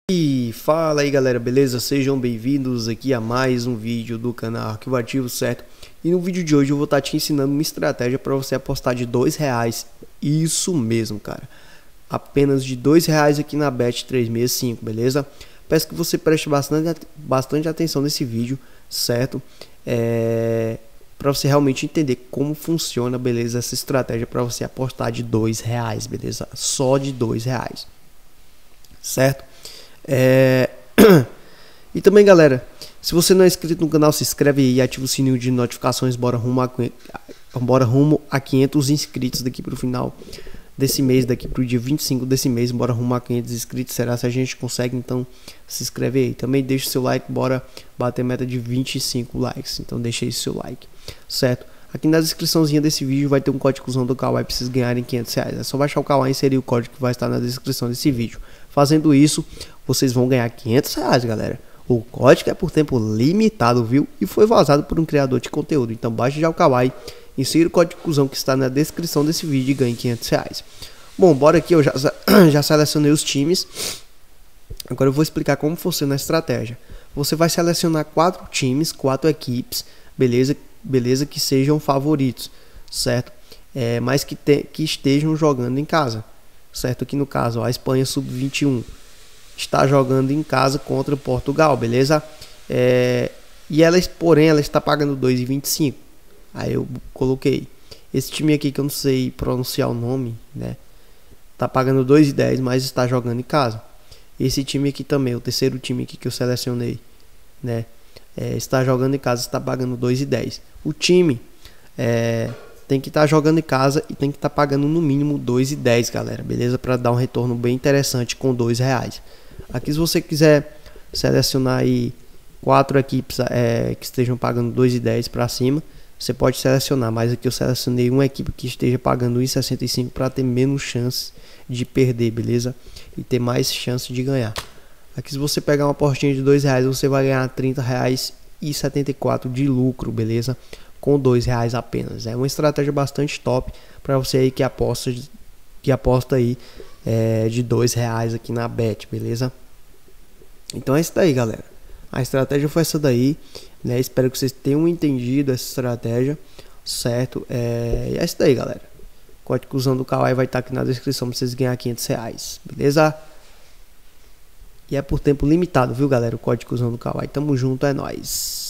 E fala aí galera, beleza? Sejam bem-vindos aqui a mais um vídeo do canal Arquivativo, certo? E no vídeo de hoje eu vou estar te ensinando uma estratégia para você apostar de R$2. Isso mesmo, cara. Apenas de R$2 aqui na Bet365, beleza? Peço que você preste bastante atenção nesse vídeo, certo? Para você realmente entender como funciona, beleza? Essa estratégia para você apostar de R$2, beleza? Só de R$2, certo? E também, galera, se você não é inscrito no canal, se inscreve aí e ativa o sininho de notificações. Bora rumo a 500 inscritos daqui pro final desse mês, daqui pro dia 25 desse mês. Bora rumo a 500 inscritos. Será se a gente consegue? Então se inscreve aí. Também deixa o seu like, bora bater meta de 25 likes. Então deixa aí seu like, certo? Aqui na descriçãozinha desse vídeo vai ter um códigozão do Kawaii para vocês ganharem R$500. É só baixar o Kawaii e inserir o código que vai estar na descrição desse vídeo. Fazendo isso, vocês vão ganhar R$500, galera. O código é por tempo limitado, viu? E foi vazado por um criador de conteúdo. Então baixe já o Kawaii, insira o códigozão que está na descrição desse vídeo e ganhe R$500. Bom, bora aqui, eu já selecionei os times. Agora eu vou explicar como funciona a estratégia. Você vai selecionar 4 times, 4 equipes, beleza, que sejam favoritos, certo? Mas que estejam jogando em casa, certo? Aqui no caso, ó, a Espanha Sub-21 está jogando em casa contra Portugal, beleza? Porém, ela está pagando 2,25. Aí eu coloquei esse time aqui que eu não sei pronunciar o nome, né? Tá pagando 2,10, mas está jogando em casa. Esse time aqui também, o terceiro time aqui que eu selecionei, né? Está jogando em casa, está pagando 2,10. O time tem que estar jogando em casa e tem que estar pagando no mínimo 2,10, galera, beleza? Para dar um retorno bem interessante com R$2. Aqui, se você quiser selecionar aí 4 equipes que estejam pagando 2,10 para cima, você pode selecionar, mas aqui eu selecionei uma equipe que esteja pagando 1,65 para ter menos chance de perder, beleza? E ter mais chance de ganhar. Aqui, se você pegar uma apostinha de R$2, você vai ganhar R$30,74 de lucro, beleza? Com R$2 apenas. É uma estratégia bastante top para você aí que aposta aí de R$2 aqui na Bet, beleza? Então é isso daí, galera. A estratégia foi essa daí, né? Espero que vocês tenham entendido essa estratégia, certo? E é isso daí, galera. O códigozão do Kawaii vai estar aqui na descrição para vocês ganharem R$500, beleza? E é por tempo limitado, viu, galera? O códigozão do Kawaii. Tamo junto, é nóis.